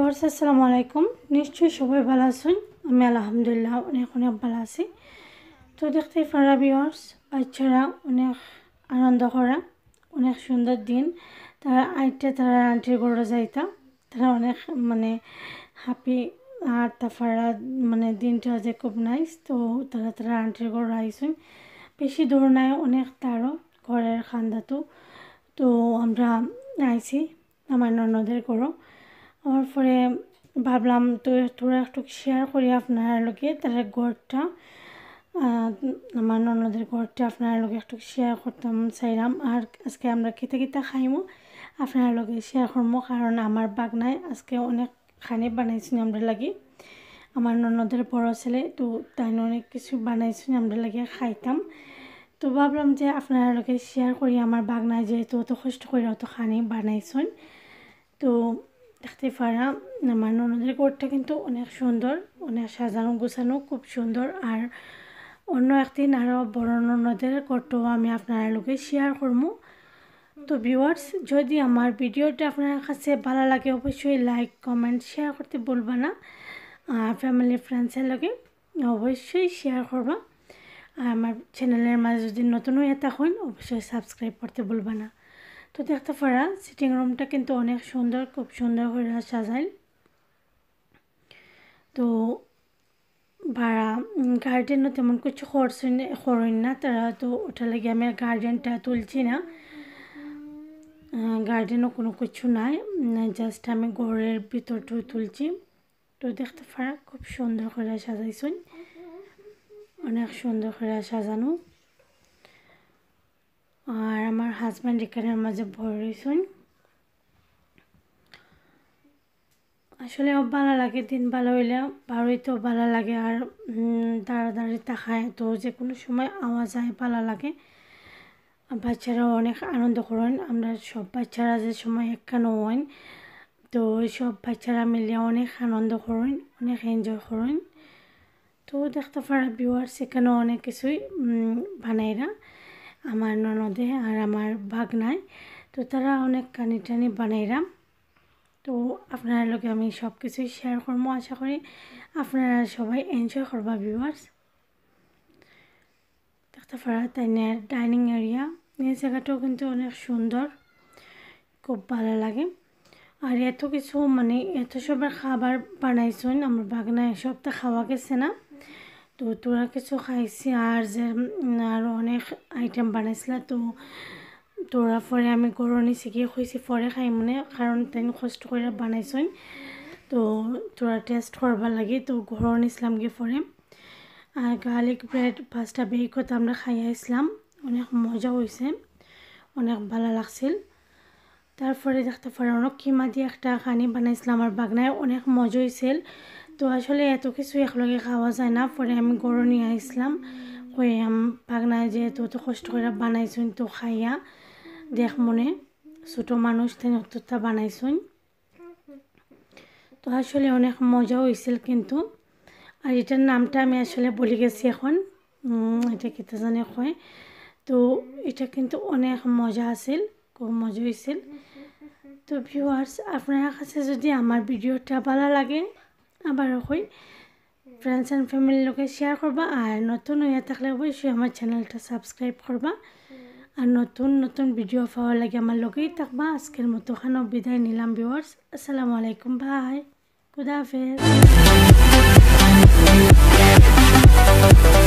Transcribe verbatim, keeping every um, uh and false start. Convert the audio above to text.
Viewers আসসালামু আলাইকুম। নিশ্চয়ই সবাই ভালো আছেন। আমি আলহামদুলিল্লাহ অনেক অনেক ভালো আছি। তো দেখতেই পারা ভিউয়ার্স, বাচ্চারা অনেক আনন্দ করা, অনেক সুন্দর দিন। তারা আইতে তারা আন্টির ঘরে যাইতা, তারা অনেক মানে হ্যাপি। আর তারপরে মানে দিনটা যে খুব নাইস। তো তারা তারা আন্টির ঘরে আইসুন, বেশি দূর নাই, অনেক তারও ঘরের খান্দাতো। তো আমরা আইছি আমার ননদের ঘরও। আমার পরে ভাবলাম তো তোরা একটু শেয়ার করি আপনার লোকে তারা ঘরটা, আমার ননদের ঘরটা আপনার লোকে একটু শেয়ার করতাম চাইলাম। আর আজকে আমরা খেতে খেতে খাইমো, আপনার লোকে শেয়ার করবো, কারণ আমার বাগনায় আজকে অনেক খানি বানাইছি আমরা লাগি। আমার ননদের বড় ছেলে, তো তাই অনেক কিছু বানাইছি আমরা লাগে খাইতাম। তো ভাবলাম যে আপনার লোকে শেয়ার করি আমার বাগনায় যেহেতু অত কষ্ট করে অত খানি বানাইছেন। তো দেখতে পারা আমার ননদের ঘরটা কিন্তু অনেক সুন্দর, অনেক সাজানো গোছানো, খুব সুন্দর। আর অন্য একদিন আরও বড় ননদের ঘরটাও আমি আপনার লোকে শেয়ার করবো। তো ভিউয়ার্স, যদি আমার ভিডিওটা আপনার কাছে ভালো লাগে অবশ্যই লাইক কমেন্ট শেয়ার করতে বলবা না। আর ফ্যামিলি ফ্রেন্ডসের লগে অবশ্যই শেয়ার করবা। আর আমার চ্যানেলের মাঝে যদি নতুন হয়ে থাকেন অবশ্যই সাবস্ক্রাইব করতে বলবা না। তো দেখতে পারা সিটিং রুমটা কিন্তু অনেক সুন্দর, খুব সুন্দর করে সাজাইল। তো ভাড়া গার্ডেনও তেমন কিছু করছেন করেন না তারা, তো ওটা লাগে আমি গার্ডেনটা তুলছি না। গার্ডেনও কোনো কিছু নাই, জাস্ট আমি ঘরের ভিতরটা তুলছি। তো দেখতে পারা খুব সুন্দর করে সাজাইছেন, অনেক সুন্দর করে সাজানো। আর আমার হাজব্যান্ড এখানের মাঝে ভরে রয়েছেন। আসলে ভালো লাগে, দিন ভালো হইলে ভালোই তো ভালো লাগে। আর দাঁড়াদাঁড়ি তাকায় তো যে কোনো সময় আওয়াজ হয়, ভালো লাগে। বাচ্চারাও অনেক আনন্দ করেন, আমরা সব বাচ্চারা যে সময় একখানো হন, তো সব বাচ্চারা মিলে অনেক আনন্দ করেন, অনেক এনজয় করেন। তো দেখতে পারা ভিউয়ার্স এখানে অনেক কিছুই বানাইরা আমার ননদে আর আমার ভাগনায়, তো তারা অনেক কানি টানি বানাইরা। তো আপনার লোকে আমি সব কিছুই শেয়ার করবো, আশা করি আপনারা সবাই এনজয় করবা ভিউয়ার্স। দেখতে পারা তাই ডাইনিং এরিয়া, এই জায়গাটাও কিন্তু অনেক সুন্দর, খুব ভালো লাগে। আর এত কিছু মানে এত সবের খাবার বানাইছেন আমার বাগনা, এসব তো খাওয়া গেছে না, তো তোরা কিছু খাইছি। আর যে আরও অনেক আইটেম বানাইছিল, তো তোরা পরে আমি গরু নিচে গিয়ে খুঁজছি পরে খাই মনে, কারণ তাই কষ্ট করে বানাইছেন। তো তোরা টেস্ট করবার লাগে, তো গরু নিছিলাম গিয়ে পরে। আর গার্লিক ব্রেড পাঁচটা বেকত আমরা খাইয়া আসলাম, অনেক মজা হয়েছে, অনেক ভালো লাগছিল। তারপরে দেখতে পারে অনেক কিমা দিয়ে একটা খানি বানাইছিলাম আমার বাগনায়, অনেক মজা হয়েছিল। তো আসলে এত কিছু একলগে খাওয়া যায় না, পরে আমি গরু নিয়ে আসলাম কই বাগনায় যেহেতু অত কষ্ট করে বানাইছুন, তো খাইয়া দেখ মনে ছোটো মানুষ তেন অতটা বানাইছুন। তো আসলে অনেক মজা হয়েছিল কিন্তু। আর এটার নামটা আমি আসলে বলে গেছি এখন, এটা কেটে জানে কয়। তো এটা কিন্তু অনেক মজা আছিল, খুব মজা হয়েছিল। তো ভিউয়ার্স, আপনার কাছে যদি আমার ভিডিওটা ভালো লাগে আবারও কই ফ্রেন্ডস অ্যান্ড ফ্যামিলির লোকে শেয়ার করবা। আর নতুন হয়ে থাকলে অবশ্যই আমার চ্যানেলটা সাবস্ক্রাইব করবা। আর নতুন নতুন ভিডিও পাওয়ার লাগে আমার লগেই থাকবা। আজকের মতো খানো বিদায় নিলাম ভিউয়ার্স, আসসালামু আলাইকুম, বাই, খুদা হাফেজ।